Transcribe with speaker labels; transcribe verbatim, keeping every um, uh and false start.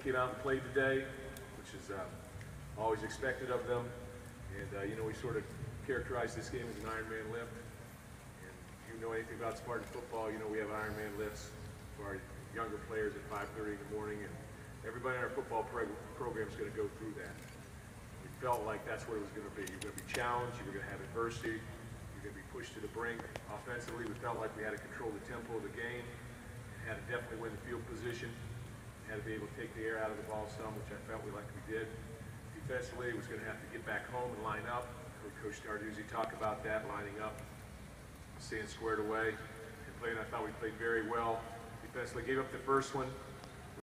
Speaker 1: came out and played today, which is um, always expected of them. And uh, you know, we sort of characterized this game as an Ironman lift. And if you know anything about Spartan football, you know we have Ironman lifts for our younger players at five thirty in the morning, and everybody in our football prog program is going to go through that. We felt like that's what it was going to be. You're going to be challenged, you're going to have adversity, you're going to be pushed to the brink. Offensively, we felt like we had to control the tempo of the game, had to definitely win the field position, had to be able to take the air out of the ball some, which I felt we like we did. Defensively, was going to have to get back home and line up. Heard Coach Narduzzi talk about that, lining up, staying squared away, and playing. I thought we played very well. Defensively, gave up the first one.